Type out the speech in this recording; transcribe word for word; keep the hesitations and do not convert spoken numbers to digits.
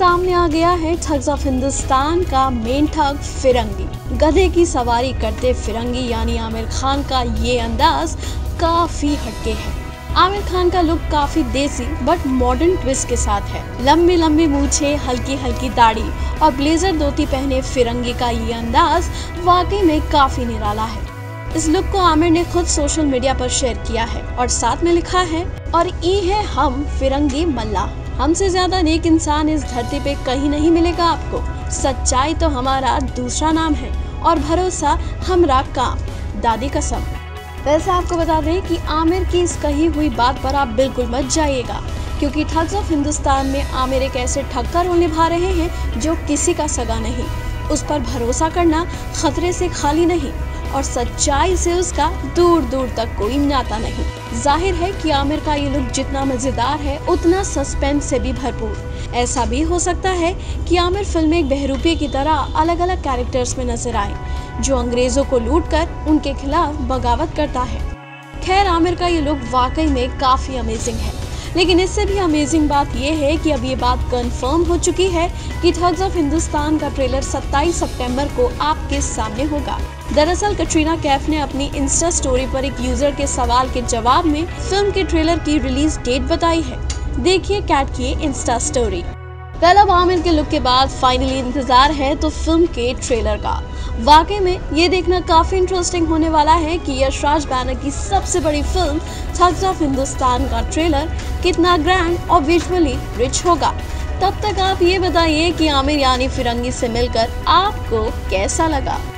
सामने आ गया है ठग्स ऑफ हिंदुस्तान का मेन ठग फिरंगी। गधे की सवारी करते फिरंगी यानी आमिर खान का ये अंदाज काफी हटके है। आमिर खान का लुक काफी देसी बट मॉडर्न ट्विस्ट के साथ है। लंबी लंबी मूछें, हल्की हल्की दाढ़ी और ब्लेजर धोती पहने फिरंगी का ये अंदाज वाकई में काफी निराला है। इस लुक को आमिर ने खुद सोशल मीडिया पर शेयर किया है और साथ में लिखा है, और ई है हम फिरंगी मल्ला, हमसे ज्यादा नेक इंसान इस धरती पे कहीं नहीं मिलेगा आपको। सच्चाई तो हमारा दूसरा नाम है और भरोसा हमरा काम, दादी कसम। वैसे आपको बता दें कि आमिर की इस कही हुई बात पर आप बिल्कुल मत जाइएगा, क्योंकि ठग्स ऑफ हिंदुस्तान में आमिर एक ऐसे ठग का रोल निभा रहे हैं जो किसी का सगा नहीं। उस पर भरोसा करना खतरे से खाली नहीं और सच्चाई से उसका दूर दूर तक कोई नाता नहीं। जाहिर है कि आमिर का ये लुक जितना मजेदार है उतना सस्पेंस से भी भरपूर। ऐसा भी हो सकता है कि आमिर फिल्म में एक बहरूपी की तरह अलग अलग कैरेक्टर्स में नजर आए जो अंग्रेजों को लूटकर उनके खिलाफ बगावत करता है। खैर, आमिर का ये लुक वाकई में काफी अमेजिंग है, लेकिन इससे भी अमेजिंग बात यह है कि अब ये बात कंफर्म हो चुकी है कि ठग्स ऑफ हिंदुस्तान का ट्रेलर सत्ताईस सितंबर को आपके सामने होगा। दरअसल कटरीना कैफ ने अपनी इंस्टा स्टोरी पर एक यूजर के सवाल के जवाब में फिल्म के ट्रेलर की रिलीज डेट बताई है। देखिए कैट की इंस्टा स्टोरी। पहला आमिर के लुक के बाद फाइनली इंतजार है तो फिल्म के ट्रेलर का। वाकई में ये देखना काफी इंटरेस्टिंग होने वाला है कि यशराज बैनर की सबसे बड़ी फिल्म ठग्स ऑफ हिंदुस्तान का ट्रेलर कितना ग्रैंड और विजुअली रिच होगा। तब तक आप ये बताइए कि आमिर यानी फिरंगी से मिलकर आपको कैसा लगा।